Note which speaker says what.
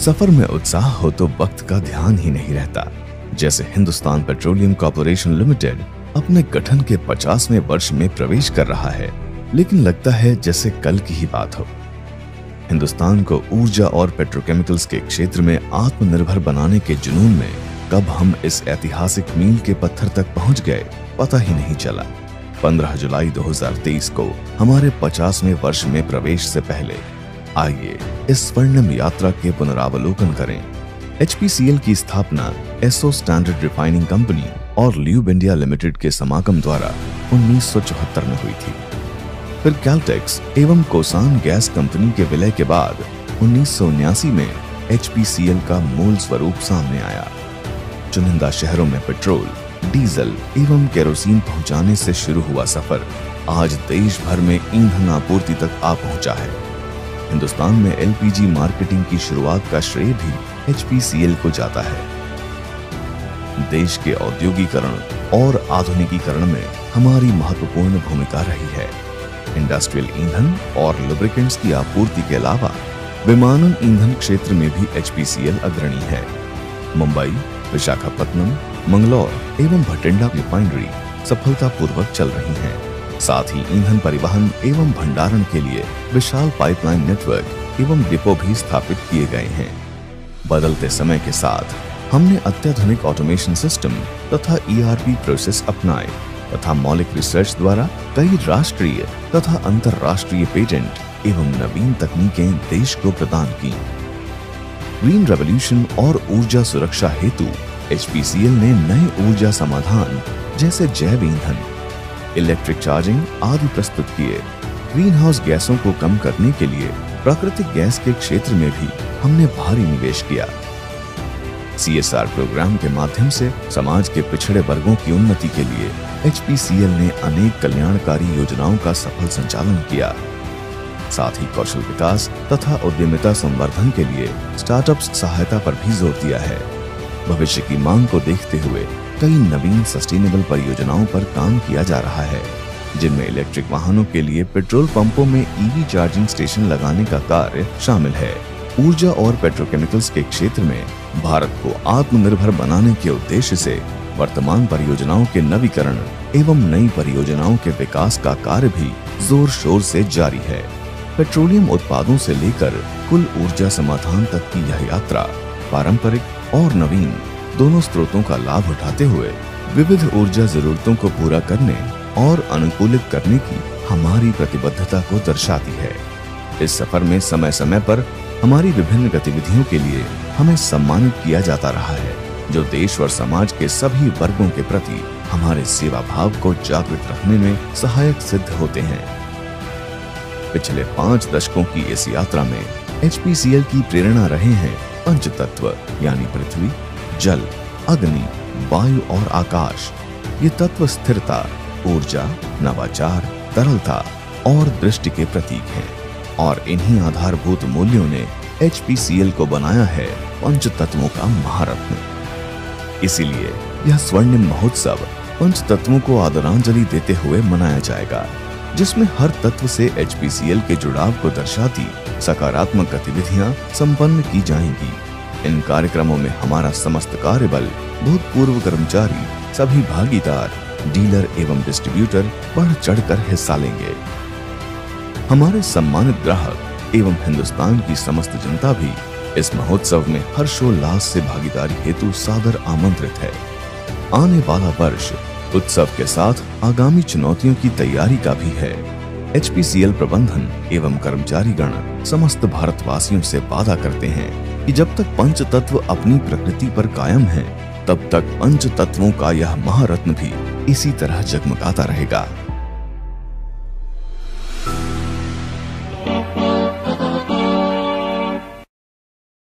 Speaker 1: सफर में उत्साह हो तो वक्त का ध्यान ही नहीं रहता। जैसे हिंदुस्तान पेट्रोलियम कॉर्पोरेशन लिमिटेड अपने गठन के 50वें वर्ष में प्रवेश कर रहा है, लेकिन लगता है जैसे कल की ही बात हो। हिंदुस्तान को ऊर्जा और पेट्रोकेमिकल्स के क्षेत्र में आत्मनिर्भर बनाने के जुनून में कब हम इस ऐतिहासिक मील के पत्थर तक पहुंच गए पता ही नहीं चला। 15 जुलाई 2023 को हमारे 50वें वर्ष में प्रवेश से पहले आइए इस स्वर्णिम यात्रा के पुनरावलोकन करें। HPCL की स्थापना एसो स्टैंडर्ड रिफाइनिंग कंपनी और ल्यूब इंडिया लिमिटेड के समागम द्वारा 1974 में हुई थी। फिर कैल्टेक्स एवं कोसान गैस कंपनी के विलय के बाद 1979 में HPCL का मूल स्वरूप सामने आया। चुनिंदा शहरों में पेट्रोल, डीजल एवं केरोसिन पहुंचाने से शुरू हुआ सफर आज देश भर में ईंधन आपूर्ति तक आ पहुंचा है। हिंदुस्तान में LPG मार्केटिंग की शुरुआत का श्रेय भी HPCL को जाता है। देश के औद्योगिकरण और आधुनिकीकरण में हमारी महत्वपूर्ण भूमिका रही है। इंडस्ट्रियल ईंधन और लुब्रिकेंट्स की आपूर्ति के अलावा विमानन ईंधन क्षेत्र में भी HPCL अग्रणी है। मुंबई, विशाखापत्तनम, मंगलौर एवं भटिंडा रिफाइनरी सफलतापूर्वक चल रही हैं। साथ ही ईंधन परिवहन एवं भंडारण के लिए विशाल पाइपलाइन नेटवर्क एवं डिपो भी स्थापित किए गए हैं। बदलते समय के साथ हमने अत्याधुनिक ऑटोमेशन सिस्टम तथा ERP प्रोसेस अपनाए तथा मौलिक रिसर्च द्वारा कई राष्ट्रीय तथा अंतर्राष्ट्रीय पेटेंट एवं नवीन तकनीकें देश को प्रदान की। ग्रीन रेवोल्यूशन और ऊर्जा सुरक्षा हेतु HPCL ने नए ऊर्जा समाधान जैसे जैव ईंधन, इलेक्ट्रिक चार्जिंग आदि प्रस्तुत किए। ग्रीन हाउस गैसों को कम करने के लिए प्राकृतिक गैस के क्षेत्र में भी हमने भारी निवेश किया। CSR प्रोग्राम के माध्यम से समाज के पिछड़े वर्गों की उन्नति के लिए HPCL ने अनेक कल्याणकारी योजनाओं का सफल संचालन किया। साथ ही कौशल विकास तथा उद्यमिता संवर्धन के लिए स्टार्टअप्स सहायता पर भी जोर दिया है। भविष्य की मांग को देखते हुए कई नवीन सस्टेनेबल परियोजनाओं पर काम किया जा रहा है, जिनमें इलेक्ट्रिक वाहनों के लिए पेट्रोल पंपों में EV चार्जिंग स्टेशन लगाने का कार्य शामिल है। ऊर्जा और पेट्रोकेमिकल्स के क्षेत्र में भारत को आत्मनिर्भर बनाने के उद्देश्य से वर्तमान परियोजनाओं के नवीकरण एवं नई परियोजनाओं के विकास का कार्य भी जोर शोर से जारी है। पेट्रोलियम उत्पादों से लेकर कुल ऊर्जा समाधान तक की यह यात्रा पारंपरिक और नवीन दोनों स्रोतों का लाभ उठाते हुए विविध ऊर्जा जरूरतों को पूरा करने और अनुकूलित करने की हमारी प्रतिबद्धता को दर्शाती है। इस सफर में समय समय पर हमारी विभिन्न गतिविधियों के लिए हमें सम्मानित किया जाता रहा है, जो देश और समाज के सभी वर्गों के प्रति हमारे सेवा भाव को जागृत रखने में सहायक सिद्ध होते हैं। पिछले 5 दशकों की इस यात्रा में HPCL की प्रेरणा रहे हैं पंच तत्व यानी पृथ्वी, जल, अग्नि, वायु और आकाश। ये तत्व स्थिरता, ऊर्जा, नवाचार, तरलता और दृष्टि के प्रतीक हैं और इन्हीं आधारभूत मूल्यों ने HPCL को बनाया है पंच तत्वों का महारत्न। इसीलिए यह स्वर्णिम महोत्सव पंच तत्वों को आदरांजलि देते हुए मनाया जाएगा, जिसमें हर तत्व से HPCL के जुड़ाव को दर्शाती सकारात्मक गतिविधियां संपन्न की जाएंगी। इन कार्यक्रमों में हमारा समस्त कार्यबल, भूतपूर्व कर्मचारी, सभी भागीदार, डीलर एवं डिस्ट्रीब्यूटर बढ़ चढ़कर हिस्सा लेंगे। हमारे सम्मानित ग्राहक एवं हिंदुस्तान की समस्त जनता भी इस महोत्सव में हर्षोल्लास से भागीदारी हेतु सादर आमंत्रित है। आने वाला वर्ष उत्सव के साथ आगामी चुनौतियों की तैयारी का भी है। HPCL प्रबंधन एवं कर्मचारीगण समस्त भारतवासियों से वादा करते हैं कि जब तक पंच तत्व अपनी प्रकृति पर कायम हैं, तब तक पंच तत्वों का यह महारत्न भी इसी तरह जगमगाता रहेगा।